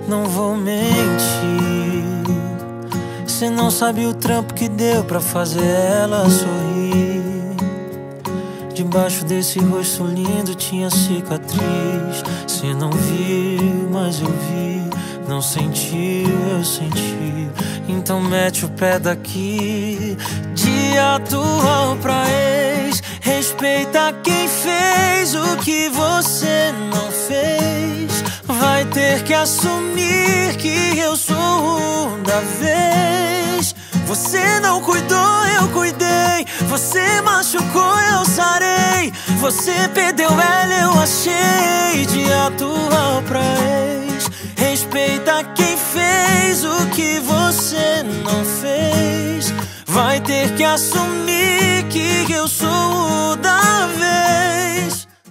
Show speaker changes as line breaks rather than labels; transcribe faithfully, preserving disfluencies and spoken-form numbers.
não vou mentir. Cê não sabe o trampo que deu pra fazer ela sorrir. Debaixo desse rosto lindo tinha cicatriz. Cê não viu, mas eu vi. Não sentiu, eu senti. Então mete o pé daqui. De atual pra ex, respeita quem fez o que você não fez. Vai ter que assumir que eu sou o da vez. Você não cuidou, eu cuidei. Você machucou, eu sarei. Você perdeu ela, eu achei. De atual pra ex, respeita quem fez o que você não fez. Vai ter que assumir que eu sou o da vez.